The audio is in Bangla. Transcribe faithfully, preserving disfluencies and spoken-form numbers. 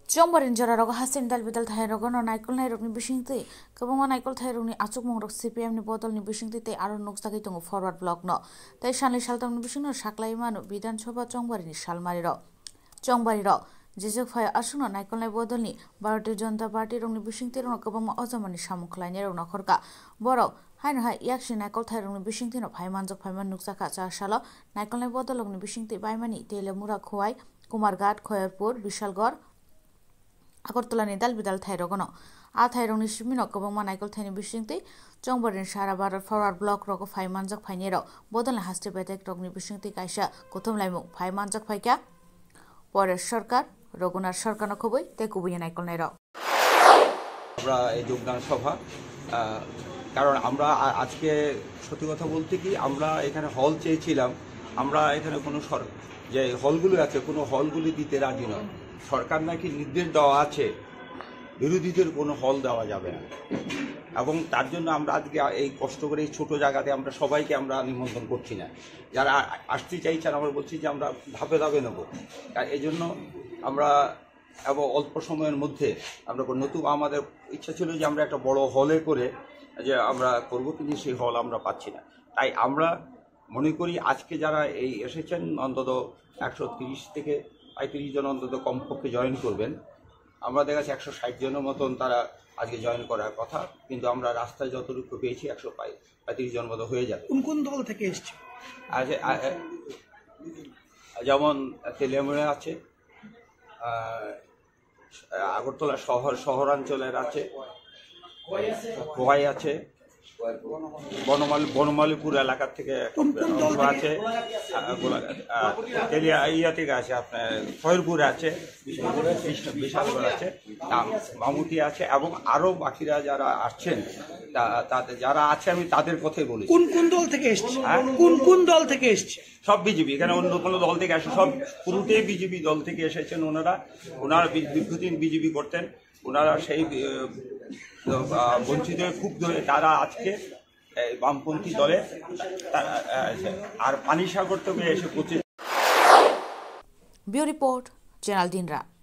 Jombarin Jararago Hasim Dal Vidal Thairagon or Nikol Naironi Bishingti, Kabama Nikol Thairuni, Achuk Mong C P M ni bottle ni Bishingti, Aron Noxtakitung forward block no. They Shanley Shaltam Bishino, Shaklaiman, Bidan Choba Jombarin, Shalmariro. Jombariro, Jizuk Fire Ashuna, Nikol Bodoni, Barati Jonta Party, only Bishingti, or Kabama Ozamani Shamuklainer, Nokorka, Boro. Hain hai yakshi Nikol Thaironi Bishingti of Haimans of Haiman Nuxaka Shalo, Nikol Bodol of Bishingti by Mani, Telemura Kuai, Kumargat, Koyerpur, Bishalgor. Akortola ni dal bidal thairogono a thairong ni shimino kobongma naikol thaini bisingti jongbarin sarabar forward block roko phai manjak phainero bodol haste betek rok ni bisingti kaisa kothom laimu phai manjak phaika pore sarkar Raghunath সরকার খবই তে কুবুই নাইকল নাইর আমরা এই যোগদান সভা কারণ আমরা আজকে সত্যি কথা বলতে কি আমরা এখানে হল চেয়েছিলাম আমরা এখানে কোনো যে হলগুলো আছে কোনো হলগুলি দিতে রাজি নয় সরকার নাকি নির্দেশ দেওয়া আছে বিরোধীদের কোনো হল দেওয়া যাবে না এবং তার জন্য আমরা আজকে এই কষ্ট করে এই ছোট জায়গাতে আমরা সবাইকে আমরা নিমন্ত্রণ করছি না যারা আসতে চাইছেন আমরা বলছি যে আমরা ধাপে ধাপে নেব এই জন্য আমরা এবং অল্প সময়ের মধ্যে আমরা নতুন আমাদের ইচ্ছা ছিল যে আমরা একটা বড় হলে করে যে আমরা করব কিন্তু সেই হল আমরা পাচ্ছি না তাই আমরা মনে করি আজকে যারা এই এসেছেন অন্তত একশো তিরিশ থেকে পঁয়ত্রিশ জন অন্তত কমপক্ষে জয়েন করবেন আমাদের কাছে একশো ষাট জনের মতন তারা আজকে জয়েন করার কথা কিন্তু আমরা রাস্তায় যতটুকু পেয়েছি একশো পঁয়ত্রিশ জন মতো হয়ে যাবে কোন কোন দল থেকে এসছে যেমন তেলিয়ামুড়ে আছে আগরতলা শহর শহরাঞ্চলের আছে খোয়াই আছে বনমালী বনমালীপুর এলাকা থেকে আছে তেলিয়া ইয়া থেকে আছে আপনার খয়েরপুর আছে বিশালগড় আছে মামুতি আছে এবং আরো বাকিরা যারা আসছেন তাদের যারা আছে আমি তাদের কথাই বলি কোন কোন দল থেকে এসছে কোন কোন দল থেকে এসছে সব বিজেপি এখানে অন্য কোনো দল থেকে আসে সব পুরোটাই বিজেপি দল থেকে এসেছেন ওনারা ওনারা দীর্ঘদিন বিজেপি করতেন ওনারা সেই বঞ্চিত খুব ধরে তারা আজকে বামপন্থী দলে আর পানিসাগর থেকে এসে পৌঁছে ব্যুরো রিপোর্ট চ্যানেল দিনরা।